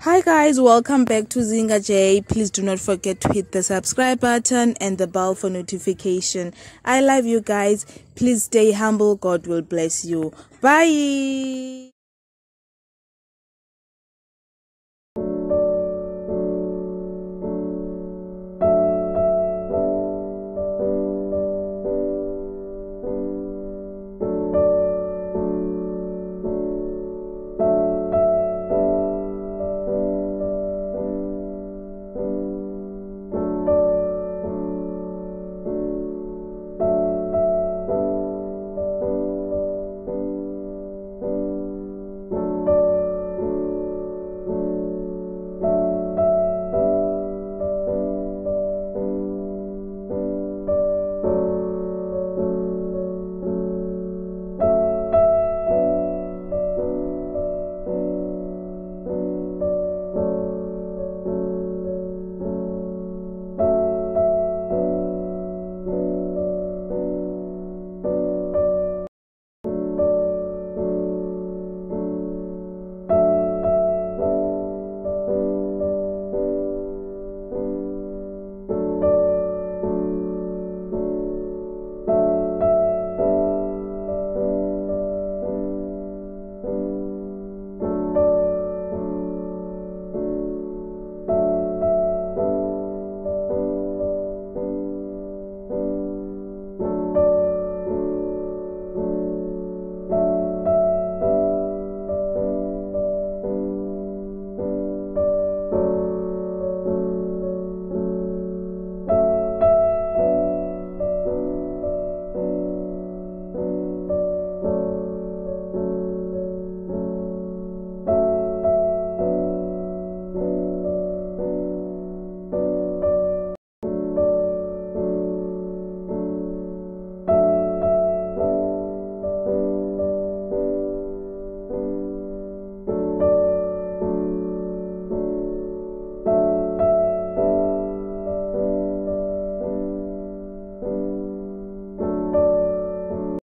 Hi guys, welcome back to Zinga J. Please do not forget to hit the subscribe button and the bell for notification. I love you guys. Please stay humble. God will bless you. Bye.